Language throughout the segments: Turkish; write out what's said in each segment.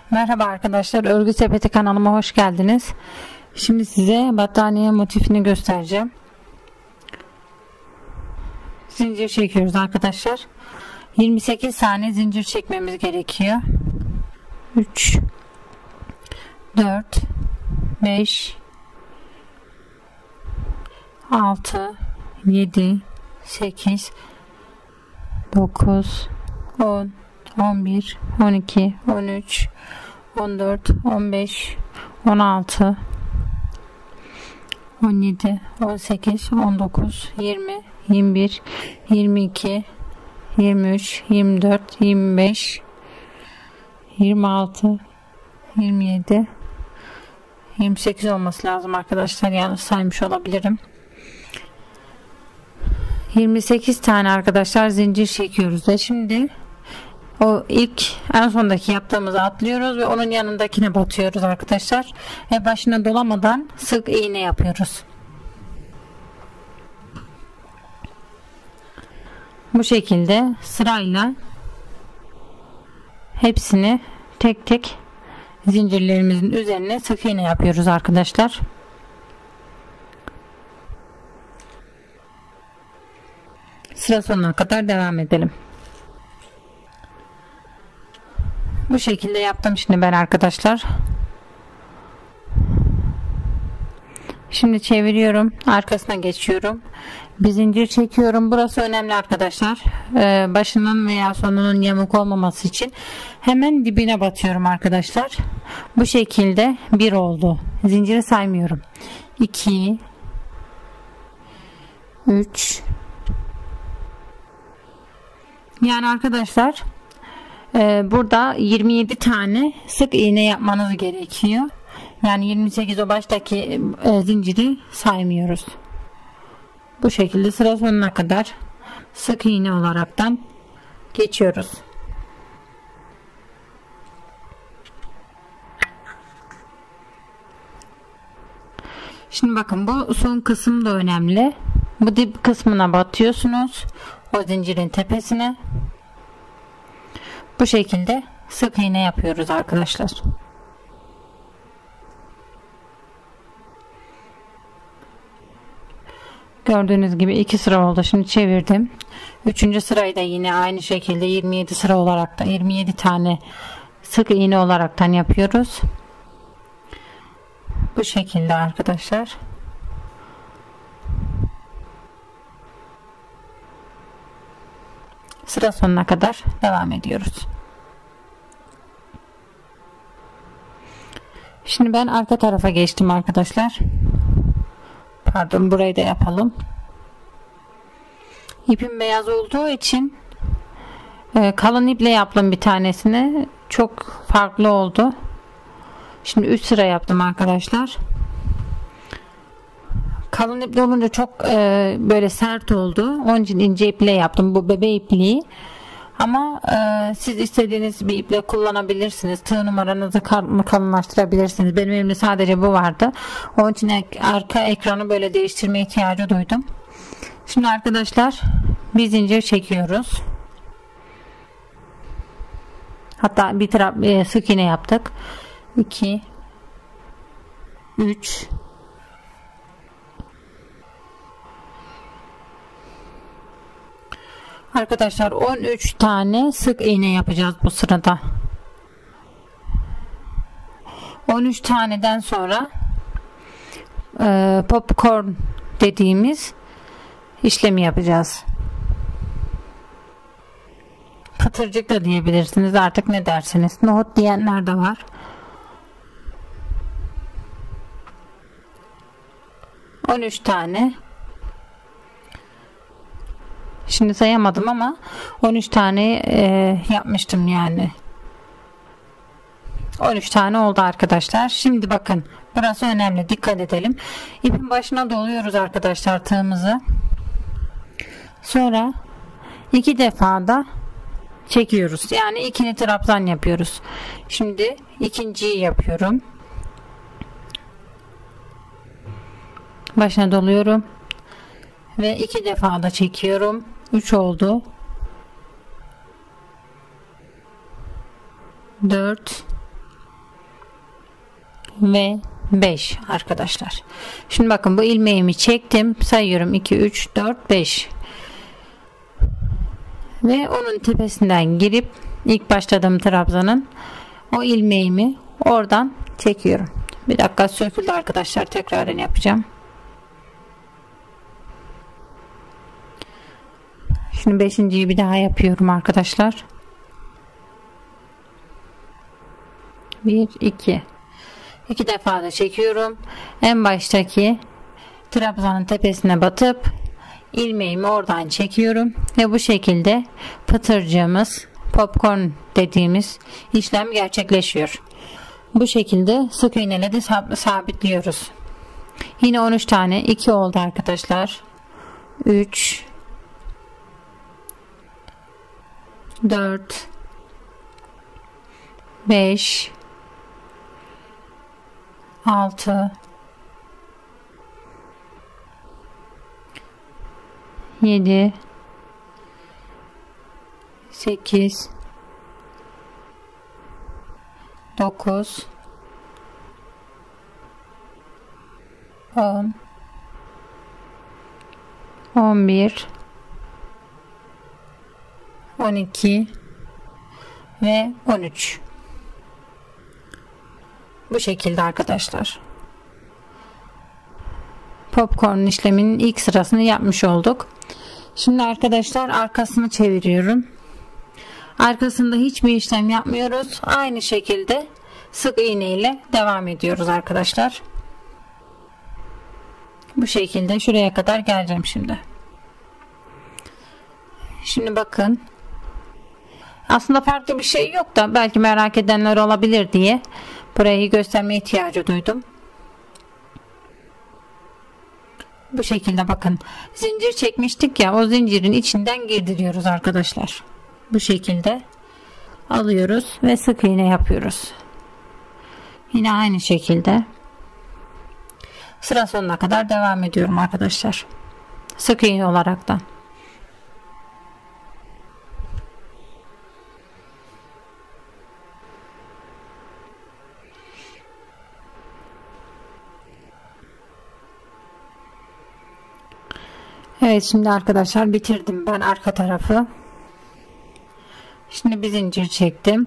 Merhaba arkadaşlar, Örgü Sepeti kanalıma hoş geldiniz. Şimdi size battaniye motifini göstereceğim. Zincir çekiyoruz arkadaşlar. 28 tane zincir çekmemiz gerekiyor. 3 4 5 6 7 8 9 10 11 12 13 14 15 16 17 18 19 20 21 22 23 24 25 26 27 28 olması lazım arkadaşlar, yanlış saymış olabilirim. 28 tane arkadaşlar zincir çekiyoruz ve şimdi o en sondaki yaptığımızı atlıyoruz ve onun yanındakine batıyoruz arkadaşlar ve başına dolamadan sık iğne yapıyoruz. Bu şekilde sırayla hepsini tek tek zincirlerimizin üzerine sık iğne yapıyoruz arkadaşlar. Sıra sonuna kadar devam edelim. Bu şekilde yaptım şimdi ben arkadaşlar. Şimdi çeviriyorum, arkasına geçiyorum, bir zincir çekiyorum. Burası önemli arkadaşlar. Başının veya sonunun yamuk olmaması için hemen dibine batıyorum arkadaşlar. Bu şekilde bir oldu. Zinciri saymıyorum. 2 3 yani arkadaşlar burada 27 tane sık iğne yapmanız gerekiyor. Yani 28 o baştaki zinciri saymıyoruz. Bu şekilde sıra sonuna kadar sık iğne olaraktan geçiyoruz. Şimdi bakın, bu son kısım da önemli. Bu dip kısmına batıyorsunuz, o zincirin tepesine. Bu şekilde sık iğne yapıyoruz arkadaşlar. Gördüğünüz gibi 2 sıra oldu. Şimdi çevirdim. 3. sırayı da yine aynı şekilde 27 sıra olarak da 27 tane sık iğne olaraktan yapıyoruz. Bu şekilde arkadaşlar. Sıra sonuna kadar devam ediyoruz. Şimdi ben arka tarafa geçtim arkadaşlar. Pardon, burayı da yapalım. İpim beyaz olduğu için kalın iple yaptım bir tanesini. Çok farklı oldu. Şimdi 3 sıra yaptım arkadaşlar. Kalın iple olunca çok böyle sert oldu. Onun için ince iple yaptım. Bu bebe ipliği. Ama siz istediğiniz bir iple kullanabilirsiniz. Tığ numaranızı kalınlaştırabilirsiniz. Benim elimde sadece bu vardı. Onun için arka ekranı böyle değiştirme ihtiyacı duydum. Şimdi arkadaşlar bir zincir çekiyoruz. Hatta bir taraf sık iğne yaptık. 2 3 Arkadaşlar 13 tane sık iğne yapacağız bu sırada. 13 taneden sonra popcorn dediğimiz işlemi yapacağız. Pıtırcık da diyebilirsiniz, artık ne dersiniz. Nohut diyenler de var. ...13 tane. Şimdi sayamadım ama 13 tane yapmıştım yani. 13 tane oldu arkadaşlar. Şimdi bakın, burası önemli, dikkat edelim. İpin başına doluyoruz arkadaşlar tığımızı. Sonra 2 defa da çekiyoruz. Yani ikili trabzan yapıyoruz. Şimdi ikinciyi yapıyorum. Başına doluyorum ve 2 defa da çekiyorum. 3 oldu. 4 ve 5 arkadaşlar. Şimdi bakın bu ilmeğimi çektim. Sayıyorum 2, 3, 4, 5. Ve onun tepesinden girip ilk başladığım trabzanın o ilmeğimi oradan çekiyorum. Bir dakika söküldü arkadaşlar. Tekrar yapacağım. Şimdi 5.'yi bir daha yapıyorum arkadaşlar. 1, 2. 2 defa da çekiyorum. En baştaki trabzanın tepesine batıp ilmeğimi oradan çekiyorum ve bu şekilde pıtırcığımız, popcorn dediğimiz işlem gerçekleşiyor. Bu şekilde sık iğneyle de sabitliyoruz. Yine 13 tane 2 oldu arkadaşlar. 3 4 5 6 7 8 9 10 11 12 ve 13. Bu şekilde arkadaşlar. Popcorn işleminin ilk sırasını yapmış olduk. Şimdi arkadaşlar arkasını çeviriyorum. Arkasında hiçbir işlem yapmıyoruz. Aynı şekilde sık iğne ile devam ediyoruz arkadaşlar. Bu şekilde şuraya kadar geleceğim şimdi. Şimdi bakın. Aslında farklı bir şey yok da belki merak edenler olabilir diye burayı göstermeye ihtiyacı duydum. Bu şekilde bakın. Zincir çekmiştik ya, o zincirin içinden girdiriyoruz arkadaşlar. Bu şekilde alıyoruz ve sık iğne yapıyoruz. Yine aynı şekilde sıra sonuna kadar devam ediyorum arkadaşlar. Sık iğne olaraktan. Evet, şimdi arkadaşlar bitirdim ben arka tarafı. Şimdi bir zincir çektim.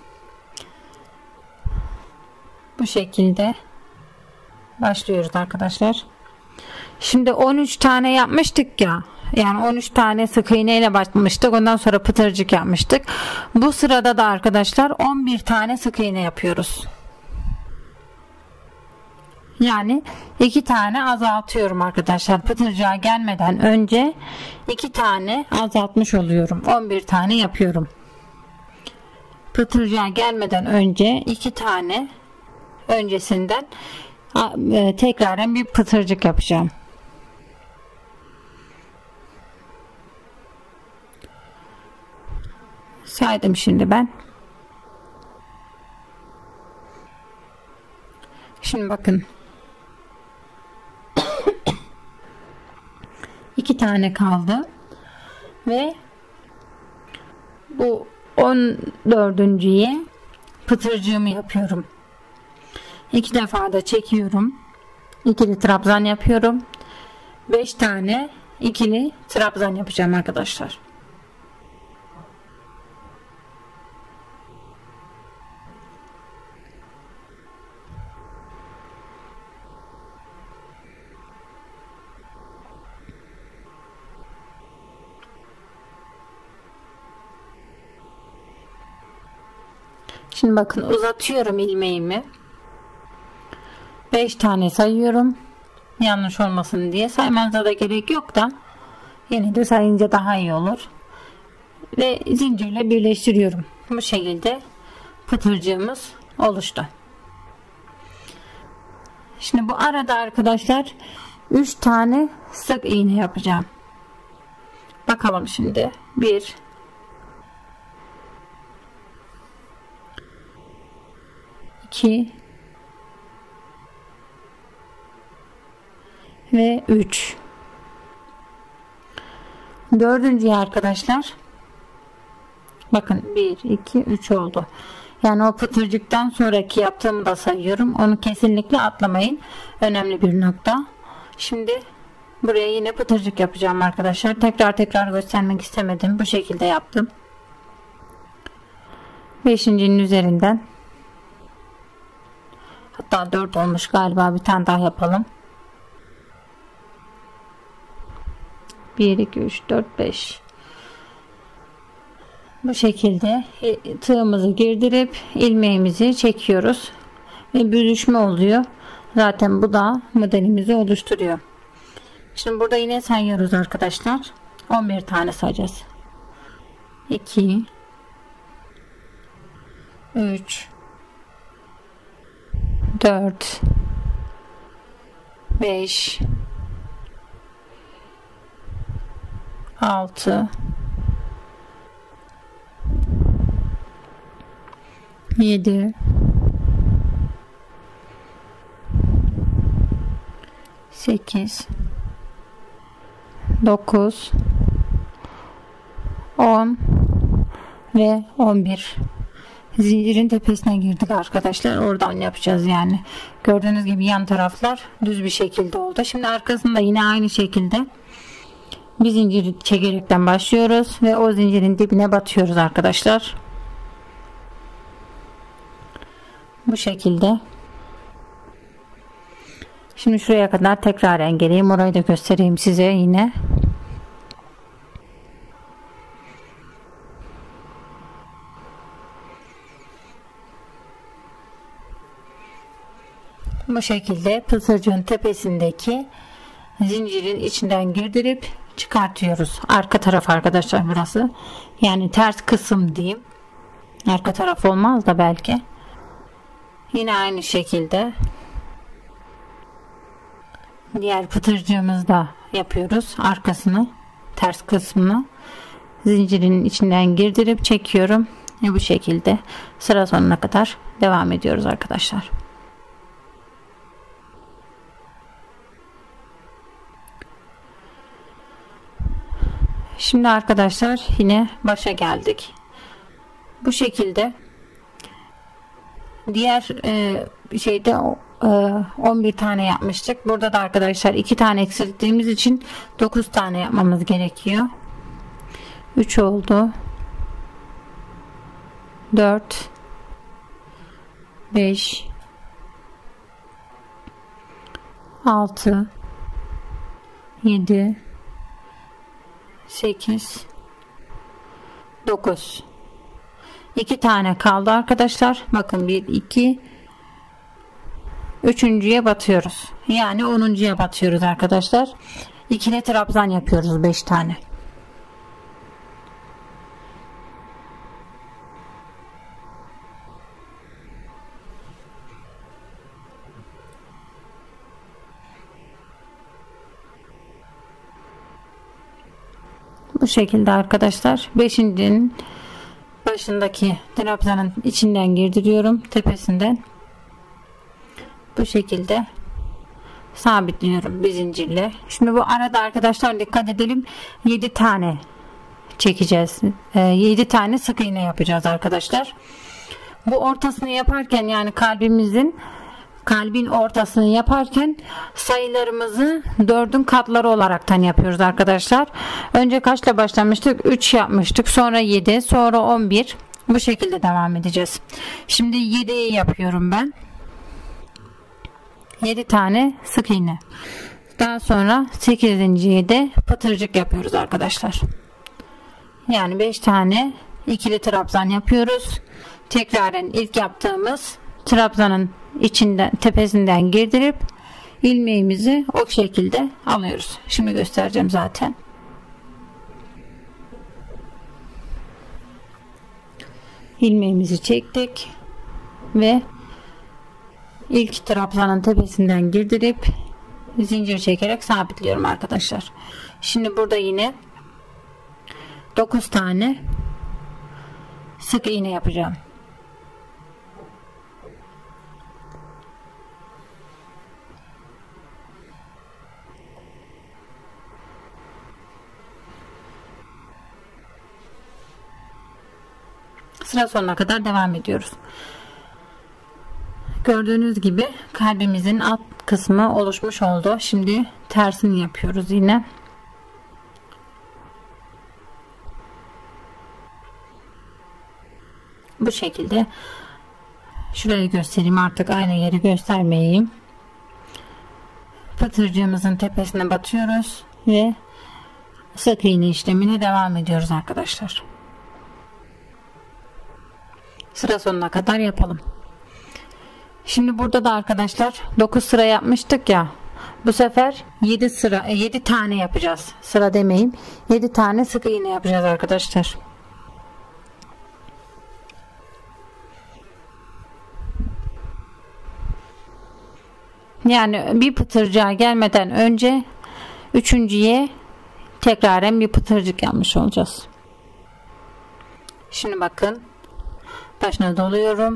Bu şekilde başlıyoruz arkadaşlar. Şimdi 13 tane yapmıştık ya. Yani 13 tane sık iğne ile başlamıştık. Ondan sonra pıtırcık yapmıştık. Bu sırada da arkadaşlar 11 tane sık iğne yapıyoruz. Yani 2 tane azaltıyorum arkadaşlar. Pıtırcığa gelmeden önce 2 tane azaltmış oluyorum. 11 tane yapıyorum. Pıtırcığa gelmeden önce 2 tane öncesinden tekraren bir pıtırcık yapacağım. Saydım şimdi ben. Şimdi bakın. 2 tane kaldı ve bu 14.'ye pıtırcığımı yapıyorum. 2 defa da çekiyorum. İkili trabzan yapıyorum. 5 tane ikili trabzan yapacağım arkadaşlar. Şimdi bakın uzatıyorum ilmeğimi. 5 tane sayıyorum. Yanlış olmasın diye. Saymanıza da gerek yok da yine de sayınca daha iyi olur. Ve zincirle birleştiriyorum. Bu şekilde pıtırcığımız oluştu. Şimdi bu arada arkadaşlar 3 tane sık iğne yapacağım. Bakalım şimdi. 1 2 ve 3. Dördüncüye arkadaşlar bakın 1 2 3 oldu. Yani o pıtırcıktan sonraki yaptığımı da sayıyorum. Onu kesinlikle atlamayın. Önemli bir nokta. Şimdi buraya yine pıtırcık yapacağım arkadaşlar. Tekrar göstermek istemedim. Bu şekilde yaptım. 5.'nin üzerinden, hatta 4 olmuş galiba, bir tane daha yapalım. 1 2 3 4 5. Bu şekilde tığımızı girdirip ilmeğimizi çekiyoruz ve büzüşme oluyor. Zaten bu da modelimizi oluşturuyor. Şimdi burada yine sayıyoruz arkadaşlar. 11 tane sayacağız. 2 3 4 5 6 7 8 9 10 ve 11. Zincirin tepesine girdik arkadaşlar. Oradan yapacağız yani. Gördüğünüz gibi yan taraflar düz bir şekilde oldu. Şimdi arkasında yine aynı şekilde bir zincir çekerekten başlıyoruz ve o zincirin dibine batıyoruz arkadaşlar. Bu şekilde. Şimdi şuraya kadar tekrar geleyim. Orayı da göstereyim size yine. Bu şekilde pısırcığın tepesindeki zincirin içinden girdirip çıkartıyoruz. Arka taraf arkadaşlar burası. Yani ters kısım diyeyim. Arka taraf olmaz da belki. Yine aynı şekilde diğer pıtırcığımızda yapıyoruz. Arkasını, ters kısmını zincirin içinden girdirip çekiyorum. Bu şekilde sıra sonuna kadar devam ediyoruz arkadaşlar. Şimdi arkadaşlar yine başa geldik. Bu şekilde diğer şeyde 11 tane yapmıştık. Burada da arkadaşlar 2 tane eksilttiğimiz için 9 tane yapmamız gerekiyor. 3 oldu. 4 5 6 7 8 9. 2 tane kaldı arkadaşlar. Bakın 1 2 üçüncüye batıyoruz. Yani 10'uncuya batıyoruz arkadaşlar. İkili trabzan yapıyoruz 5 tane. Bu şekilde arkadaşlar 5'incinin başındaki trabzanın içinden girdiriyorum, tepesinden bu şekilde sabitliyorum bir zincirle. Şimdi bu arada arkadaşlar dikkat edelim, 7 tane çekeceğiz. 7 tane sık iğne yapacağız arkadaşlar. Bu ortasını yaparken, yani kalbin ortasını yaparken sayılarımızı 4'ün katları olaraktan yapıyoruz arkadaşlar. Önce kaçla başlamıştık? 3 yapmıştık. Sonra 7, sonra 11. Bu şekilde devam edeceğiz. Şimdi 7'yi yapıyorum ben. 7 tane sık iğne. Daha sonra 8.'ye de pıtırcık yapıyoruz arkadaşlar. Yani 5 tane ikili trabzan yapıyoruz. Tekraren ilk yaptığımız trabzanın içinden, tepesinden girdirip ilmeğimizi o şekilde alıyoruz. Şimdi göstereceğim zaten. İlmeğimizi çektik ve ilk trabzanın tepesinden girdirip zincir çekerek sabitliyorum arkadaşlar. Şimdi burada yine 9 tane sık iğne yapacağım. sıra sonuna kadar devam ediyoruz. Gördüğünüz gibi kalbimizin alt kısmı oluşmuş oldu. Şimdi tersini yapıyoruz yine. Bu şekilde. Şurayı göstereyim, artık aynı yeri göstermeyeyim. Pıtırcığımızın tepesine batıyoruz ve sık iğne işlemine devam ediyoruz arkadaşlar. Sıra sonuna kadar yapalım. Şimdi burada da arkadaşlar 9 sıra yapmıştık ya. Bu sefer 7 tane yapacağız. Sıra demeyeyim. 7 tane sık iğne yapacağız arkadaşlar. Yani bir pıtırcığa gelmeden önce üçüncüye tekraren bir pıtırcık yapmış olacağız. Şimdi bakın, başına doluyorum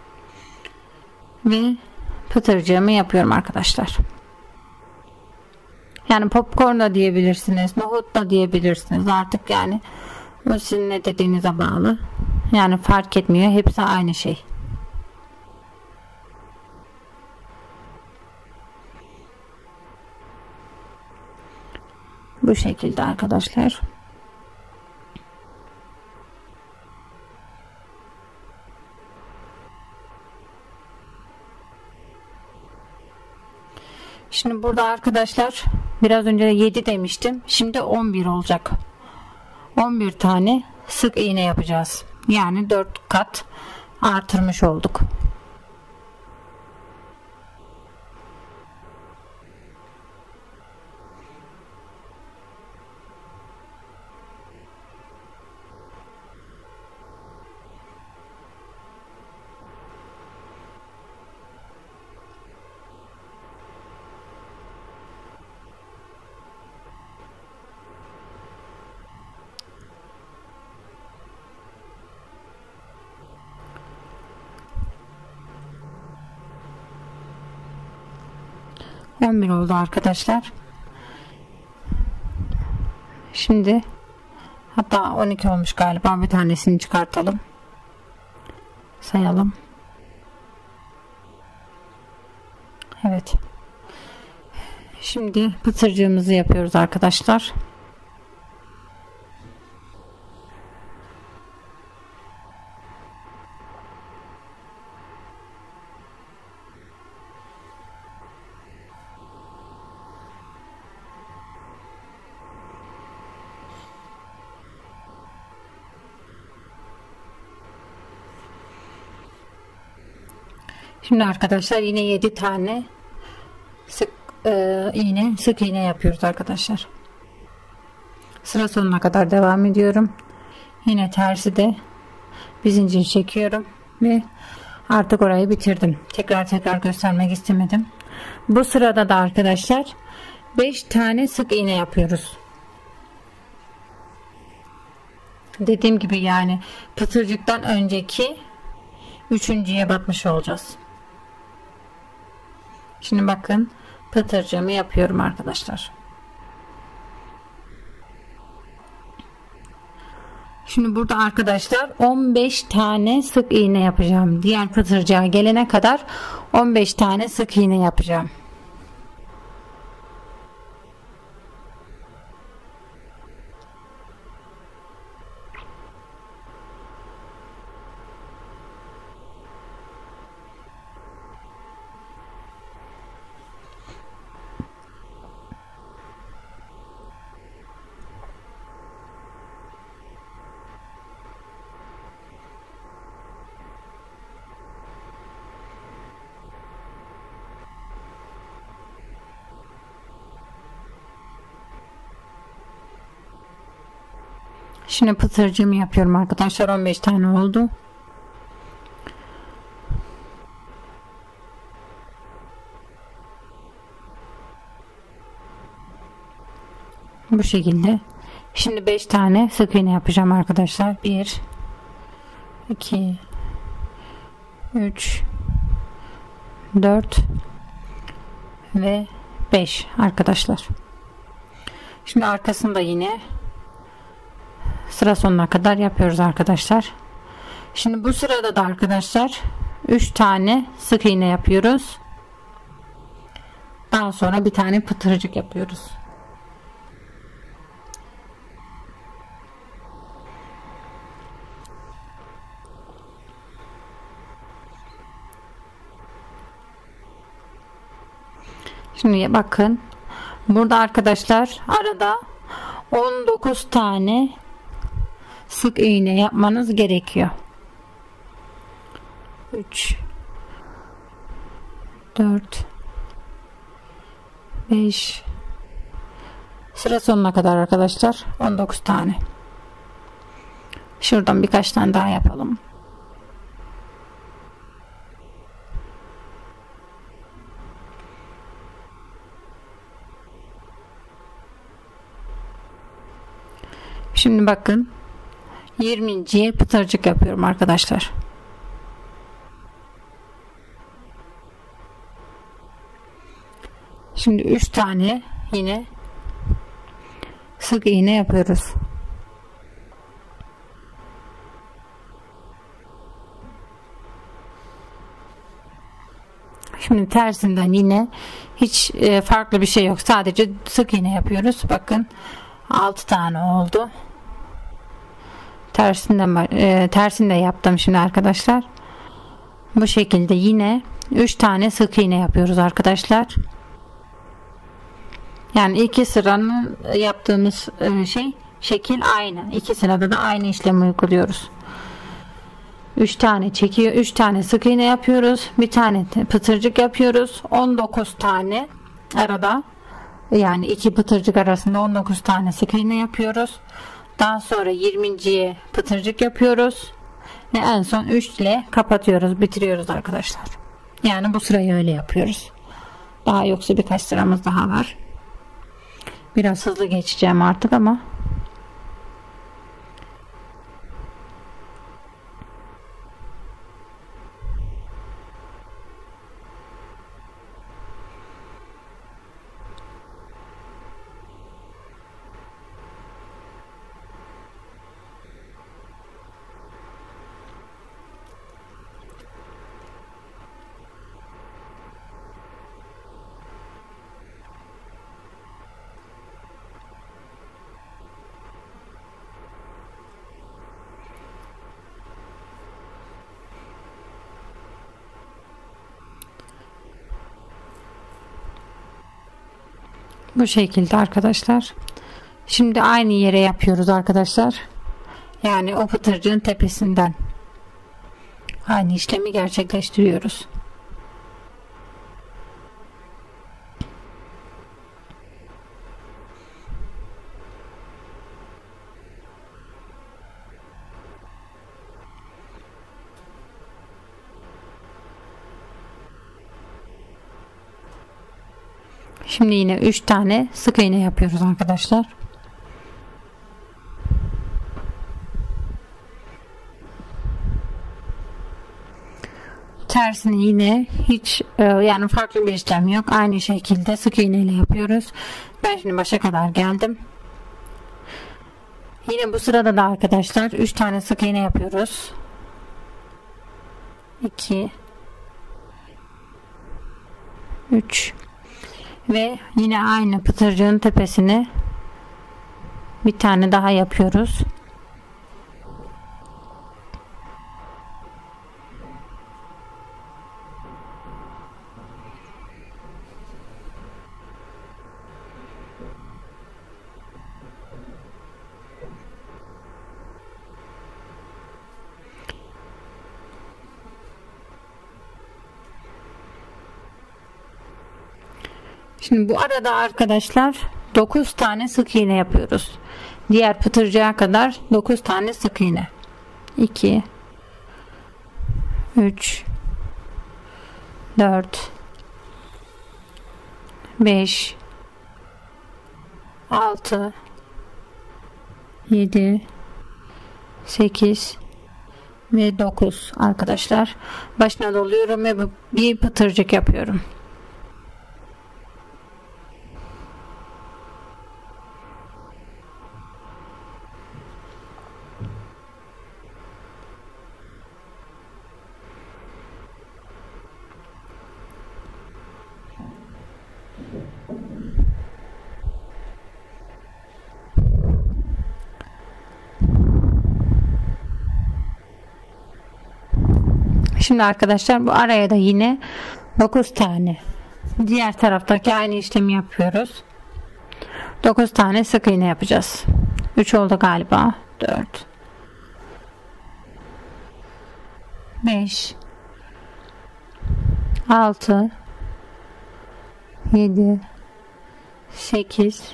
ve pıtırcığımı yapıyorum arkadaşlar. Yani popcorn da diyebilirsiniz, nohut da diyebilirsiniz, artık yani bu sizin ne dediğinize bağlı. Yani fark etmiyor, hepsi aynı şey. Bu şekilde arkadaşlar. Şimdi burada arkadaşlar biraz önce 7 demiştim. Şimdi 11 olacak. 11 tane sık iğne yapacağız. Yani 4 kat artırmış olduk. On bir oldu arkadaşlar. Şimdi hatta 12 olmuş galiba, bir tanesini çıkartalım. Sayalım. Evet. Şimdi pıtırcığımızı yapıyoruz arkadaşlar. Şimdi arkadaşlar yine 7 tane sık iğne yapıyoruz arkadaşlar. Sıra sonuna kadar devam ediyorum. Yine tersi de bir zincir çekiyorum ve artık orayı bitirdim. Tekrar göstermek istemedim. Bu sırada da arkadaşlar 5 tane sık iğne yapıyoruz. Dediğim gibi yani pıtırcıktan önceki üçüncüye batmış olacağız. Şimdi bakın, pıtırcığımı yapıyorum arkadaşlar. Şimdi burada arkadaşlar 15 tane sık iğne yapacağım. Diğer pıtırcığa gelene kadar 15 tane sık iğne yapacağım. Şimdi pıtırcığımı yapıyorum arkadaşlar. 15 tane oldu. Bu şekilde. Şimdi 5 tane sık iğne yapacağım arkadaşlar. 1 2 3 4 ve 5 arkadaşlar. Şimdi arkasını da yine sıra sonuna kadar yapıyoruz arkadaşlar. Şimdi bu sırada da arkadaşlar 3 tane sık iğne yapıyoruz. Daha sonra bir tane pıtırcık yapıyoruz. Şimdi bakın, burada arkadaşlar arada 19 tane sık iğne yapmanız gerekiyor. 3 4 5 sıra sonuna kadar arkadaşlar 19 tane. Şuradan birkaç tane daha yapalım. Şimdi bakın, 20.ye pıtırcık yapıyorum arkadaşlar. Şimdi 3 tane yine sık iğne yapıyoruz. Şimdi tersinden yine hiç farklı bir şey yok. Sadece sık iğne yapıyoruz. Bakın 6 tane oldu. Tersinde yaptım şimdi arkadaşlar. Bu şekilde yine 3 tane sık iğne yapıyoruz arkadaşlar. Yani iki sıranın yaptığımız şekil aynı. İki sırada da aynı işlemi uyguluyoruz. 3 tane çekiyor, 3 tane sık iğne yapıyoruz. Bir tane pıtırcık yapıyoruz. 19 tane arada, yani iki pıtırcık arasında 19 tane sık iğne yapıyoruz. Daha sonra 20.ye pıtırcık yapıyoruz. Ve en son 3 ile kapatıyoruz, bitiriyoruz arkadaşlar. Yani bu sırayı öyle yapıyoruz. Daha yoksa birkaç sıramız daha var. Biraz hızlı geçeceğim artık ama bu şekilde arkadaşlar. Şimdi aynı yere yapıyoruz arkadaşlar. Yani o pıtırcığın tepesinden aynı işlemi gerçekleştiriyoruz. Şimdi yine 3 tane sık iğne yapıyoruz arkadaşlar. Tersini yine hiç yani farklı bir işlem yok. Aynı şekilde sık iğne ile yapıyoruz. Ben şimdi başa kadar geldim. Yine bu sırada da arkadaşlar 3 tane sık iğne yapıyoruz. 2 3 ve yine aynı pıtırcığın tepesine bir tane daha yapıyoruz. Şimdi bu arada arkadaşlar 9 tane sık iğne yapıyoruz. Diğer pıtırcığa kadar 9 tane sık iğne. 2 3 4 5 6 7 8 ve 9 arkadaşlar. Başına doluyorum ve bir pıtırcık yapıyorum. Şimdi arkadaşlar bu araya da yine 9 tane diğer taraftaki aynı işlemi yapıyoruz. 9 tane sık iğne yapacağız. 3 oldu galiba. 4 5 6 7 8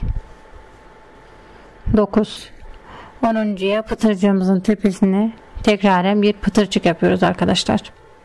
9 10'uncuya pıtırcığımızın tepesine tekraren bir pıtırcık yapıyoruz arkadaşlar.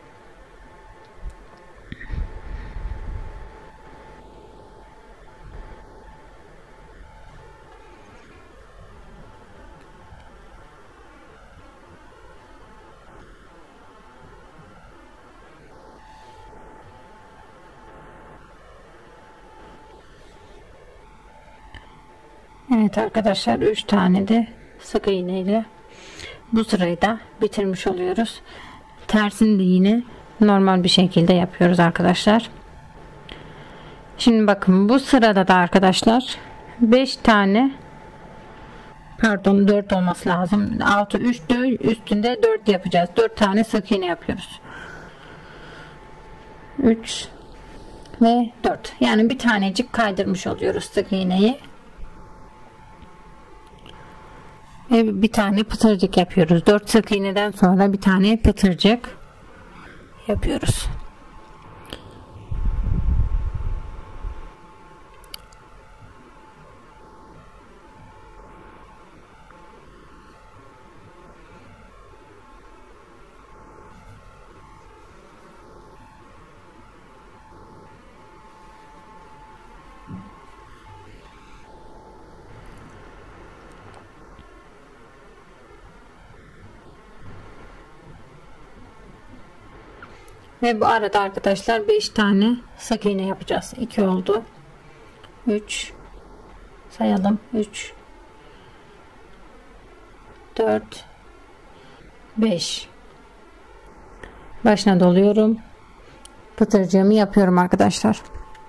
Evet arkadaşlar 3 tane de sık iğne ile bu sırayı da bitirmiş oluyoruz. Tersini de yine normal bir şekilde yapıyoruz arkadaşlar. Şimdi bakın bu sırada da arkadaşlar 5 tane, pardon 4 olması lazım. 6 3 üstünde 4 yapacağız. 4 tane sık iğne yapıyoruz. 3 ve 4. Yani bir tanecik kaydırmış oluyoruz sık iğneyi. Ve bir tane pıtırcık yapıyoruz. 4 sık iğneden sonra bir tane pıtırcık yapıyoruz. Ve bu arada arkadaşlar 5 tane sık iğne yapacağız. 2 oldu. 3 sayalım. 3 4 5 başına doluyorum. Pıtırcığımı yapıyorum arkadaşlar.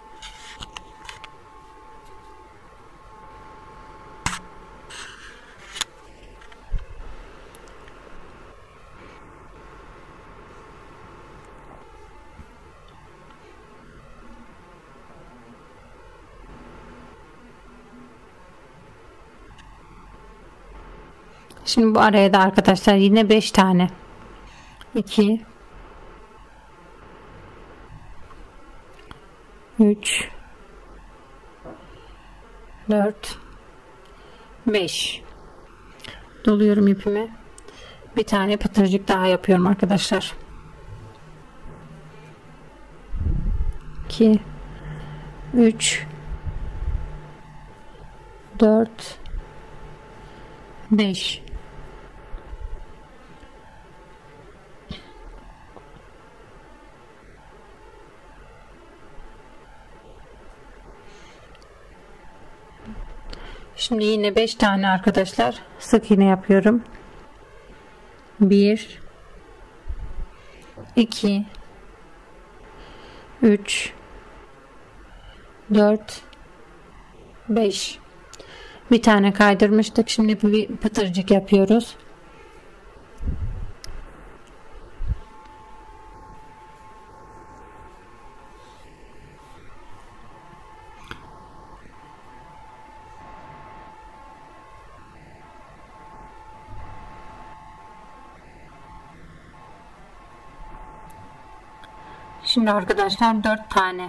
Şimdi bu araya da arkadaşlar yine 5 tane 2 3 4 5 doluyorum ipimi. Bir tane pıtırcık daha yapıyorum arkadaşlar. 2 3 4 5 Şimdi yine 5 tane arkadaşlar sık iğne yapıyorum. 1 2 3 4 5 bir tane kaydırmıştık. Şimdi bir pıtırcık yapıyoruz. Şimdi arkadaşlar 4 tane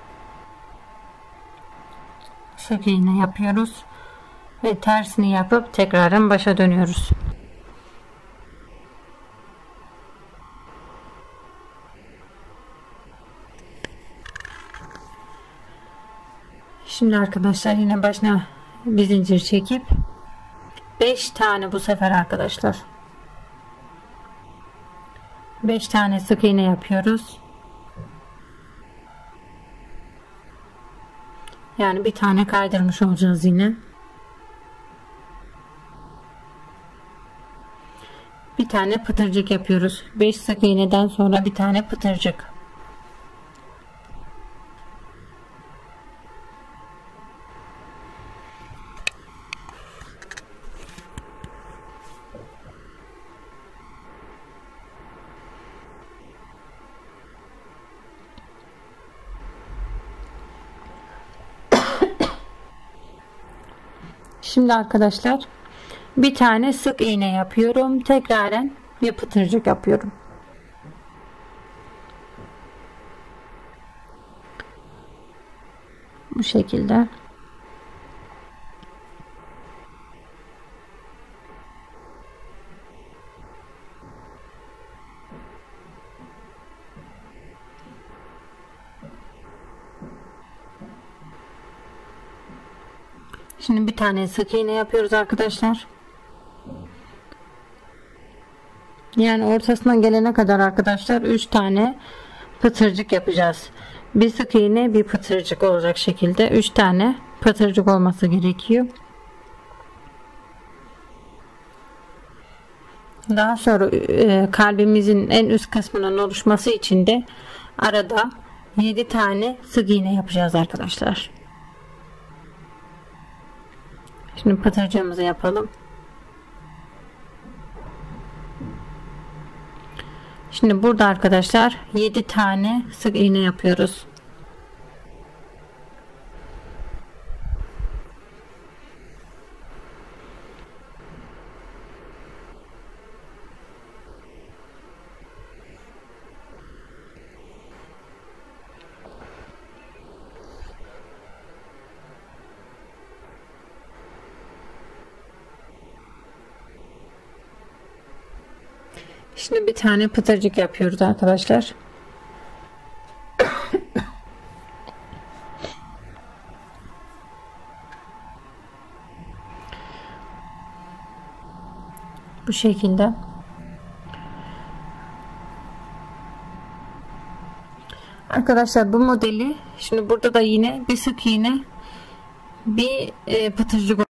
sık iğne yapıyoruz ve tersini yapıp tekrardan başa dönüyoruz. Şimdi arkadaşlar yine başına bir zincir çekip 5 tane bu sefer arkadaşlar 5 tane sık iğne yapıyoruz. Yani bir tane kaydırmış olacağız yine. Bir tane pıtırcık yapıyoruz. 5 sık iğneden sonra bir tane pıtırcık. Şimdi arkadaşlar bir tane sık iğne yapıyorum. Tekraren bir pıtırcık yapıyorum. Bu şekilde. Şimdi bir tane sık iğne yapıyoruz arkadaşlar. Yani ortasına gelene kadar arkadaşlar 3 tane pıtırcık yapacağız. Bir sık iğne bir pıtırcık olacak şekilde 3 tane pıtırcık olması gerekiyor. Daha sonra kalbimizin en üst kısmının oluşması için de arada 7 tane sık iğne yapacağız arkadaşlar. Şimdi pıtırcığımızı yapalım. Şimdi burada arkadaşlar 7 tane sık iğne yapıyoruz. Şimdi bir tane pıtırcık yapıyoruz arkadaşlar. Bu şekilde. Arkadaşlar bu modeli şimdi burada da yine bir sık iğne bir pıtırcık